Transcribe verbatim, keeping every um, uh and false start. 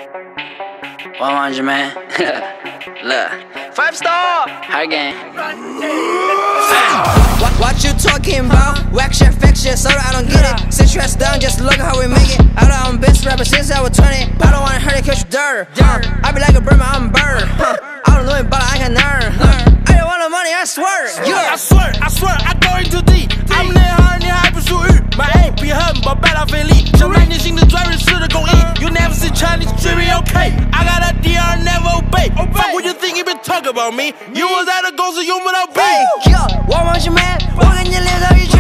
one hundred, man. Look. Five star! High game. What, what you talking about? Whack shit, fake shit, sorry I don't get it. Sit your ass down, just look how we make it. I know I'm best rapper since I was twenty. I don't wanna hurt it cause you dirt. Uh, I be like a bird, I'm a bird. Huh. I don't know it, but I can learn. Huh. I don't want the money, I swear. Yeah. I swear, I swear, I go into deep. I'm那行你还不属于 My aim 比很宝贝到费力想带你新的专人式的工艺 You never see Chinese dreaming okay I got a D R never obey Fuck what you think you been talking about me You was at a 公司用不到 B Yo, 我忘记 man 我跟你聊到一句